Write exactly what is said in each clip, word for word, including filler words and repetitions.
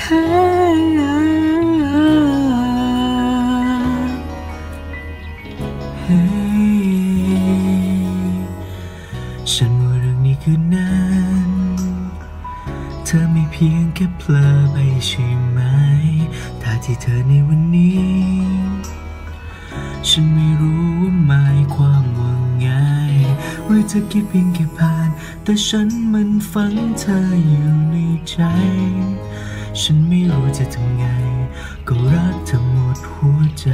ฉันว่าเรื่องนี้คือนั้นเธอไม่เพียงแค่เพลอไปใช่ไหมท่าที่เธอในวันนี้ฉันไม่รู้ว่าหมายความว่าไงหรือเธอคิดเพียงแค่ผ่านแต่ฉันมันฝังเธออยู่ในใจฉันไม่รู้จะทำไงก็รักเธอหมดหัวใจ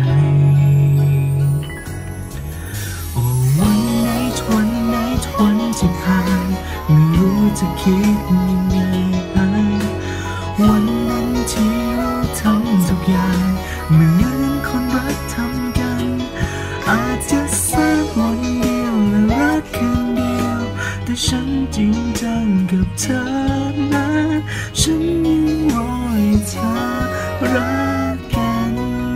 โอ้วันไหนวันไหนวันที่ผ่านไม่รู้จะคิดยังไงวันนั้นที่เราทำทุกอย่างเหมือนคนรักทำกันอาจจะสักวันเดียวและรักคืนเดียวแต่ฉันจริงจังกับเธอนะฉันยังรอให้เธอรักกัน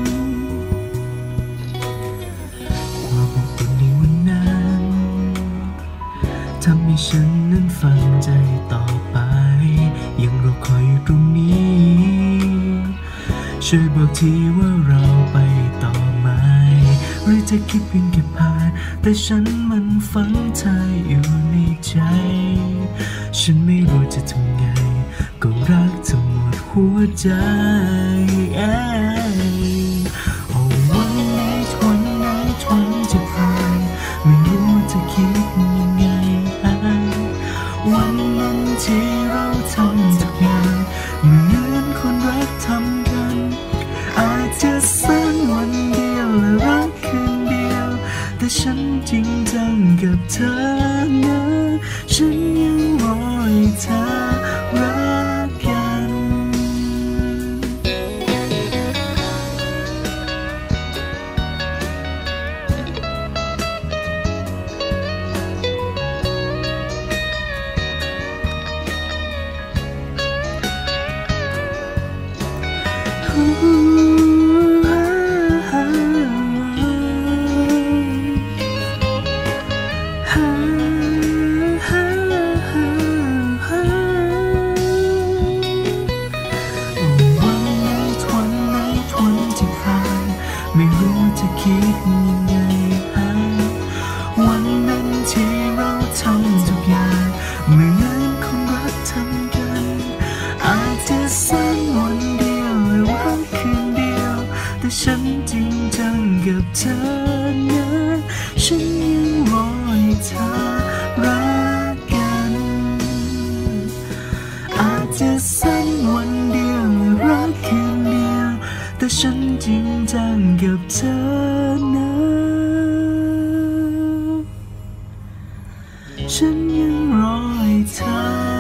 ความอบอุ่นในวันนั้นทำให้ฉันนั้นฝังใจต่อไปยังรอคอยอยู่ตรงนี้ช่วยบอกทีว่าเราไปต่อไหมหรือจะคิดเพียงแค่ผ่านแต่ฉันมันฝังเธออยู่ในใจฉันไม่รู้จะทำไงก็รักเธอหมดหัวใจโอ้วันไหนวันไหนวันจะผ่านไม่รู้จะคิดยังไงวันนั้นที่เราทำทุกอย่างเหมือนคนรักทำกันอาจจะสั้นวันเดียวและรักคืนเดียวแต่ฉันจริงจังกับเธอนะฉันยังรอให้เธอรักกันไม่รู้จะคิดยังไงวันนั้นที่เราทำทุกอย่างเหมือนคนรักทำกันอาจจะสั้นวันเดียวหรือว่าคืนเดียวแต่ฉันจริงจังกับเธอนะฉันยังรอให้เธอรักกันอาจจะสั้นวันเดียวหรือรักคืนเดียวแต่ฉันจริงจังกับเธอนะฉันยังรอให้เธอ